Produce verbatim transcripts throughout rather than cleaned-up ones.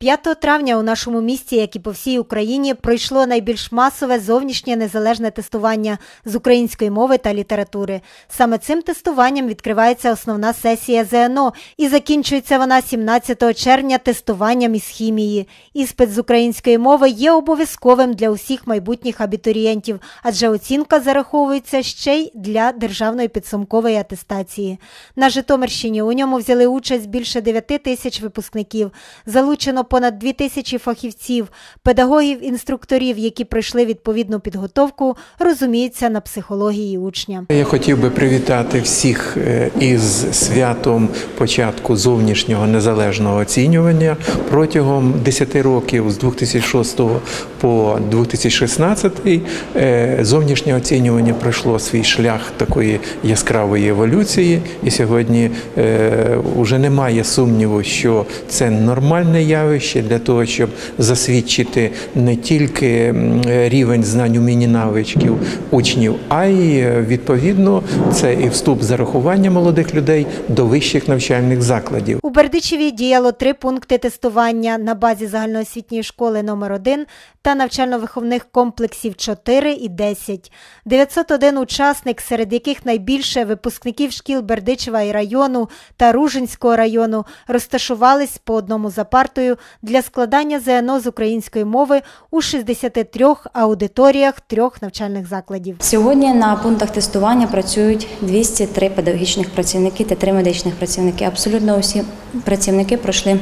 п'ятого травня у нашому місті, як і по всій Україні, пройшло найбільш масове зовнішнє незалежне тестування з української мови та літератури. Саме цим тестуванням відкривається основна сесія ЗНО і закінчується вона сімнадцятого червня тестуванням із хімії. Іспит з української мови є обов'язковим для усіх майбутніх абітурієнтів, адже оцінка зараховується ще й для державної підсумкової атестації. На Житомирщині у ньому взяли участь більше дев'яти тисяч випускників. Залучено понад дві тисячі фахівців, педагогів, інструкторів, які пройшли відповідну підготовку, розуміються на психології учня. Я хотів би привітати всіх із святом початку зовнішнього незалежного оцінювання. Протягом десяти років, з двох тисячі шостого по дві тисячі шістнадцятий, зовнішнє оцінювання пройшло свій шлях такої яскравої еволюції. І сьогодні вже немає сумніву, що це нормальне явище для того, щоб засвідчити не тільки рівень знань, умінь і навичків учнів, а й, відповідно, це і вступ зарахування молодих людей до вищих навчальних закладів. У Бердичеві діяло три пункти тестування на базі загальноосвітньої школи номер один та навчально-виховних комплексів чотири і десять. дев'ятсот один учасник, серед яких найбільше випускників шкіл Бердичева і району та Ружинського району, розташувались по одному за партою для складання ЗНО з української мови у шістдесяти трьох аудиторіях трьох навчальних закладів. Сьогодні на пунктах тестування працюють двісті три педагогічних працівники та три медичних працівники. Абсолютно усі працівники пройшли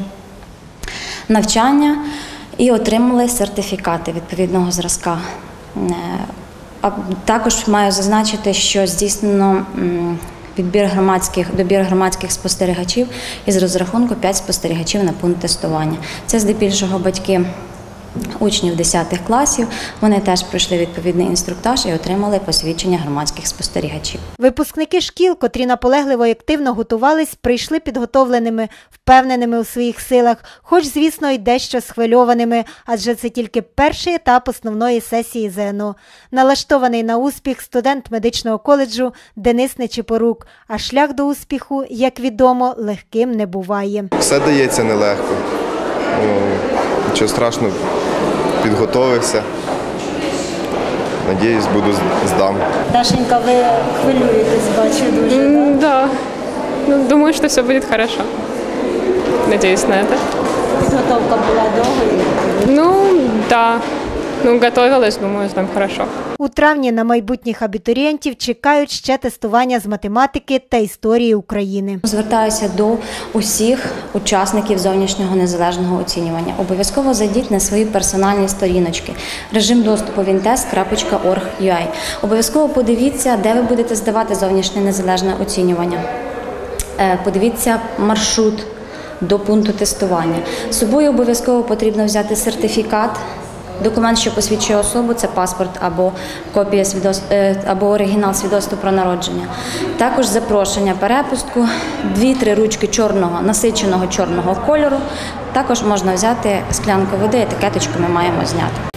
навчання і отримали сертифікати відповідного зразка. А також маю зазначити, що здійснено Відбір громадських, добір громадських спостерігачів із розрахунку п'ять спостерігачів на пункт тестування. Це здебільшого батьки учнів десятих класів. Вони теж пройшли відповідний інструктаж і отримали посвідчення громадських спостерігачів. Випускники шкіл, котрі наполегливо і активно готувались, прийшли підготовленими, впевненими у своїх силах, хоч, звісно, й дещо схвильованими, адже це тільки перший етап основної сесії ЗНО. Налаштований на успіх студент медичного коледжу Денис Нечипорук, а шлях до успіху, як відомо, легким не буває. Все дається нелегко. Нічого страшного, підготовився. Надіюсь, буду здам. Дашенька, ви хвилюєтесь, бачу, дуже, так? Mm, да. Ну, думаю, что все будет хорошо. Надеюсь на это. Підготовка була довгою? Ну, да. Ну, готовилась, думаю, там хорошо. У травні на майбутніх абітурієнтів чекають ще тестування з математики та історії України. Звертаюся до усіх учасників зовнішнього незалежного оцінювання. Обов'язково зайдіть на свої персональні сторіночки. Режим доступу вінтест крапка орг крапка ю а. Обов'язково подивіться, де ви будете здавати зовнішнє незалежне оцінювання. Подивіться маршрут до пункту тестування. З собою обов'язково потрібно взяти сертифікат. Документ, що посвідчує особу, це паспорт або копія свідоцтва, або оригінал свідоцтва про народження. Також запрошення, перепустку, дві-три ручки чорного, насиченого чорного кольору. Також можна взяти склянку води, етикеточку ми маємо зняти.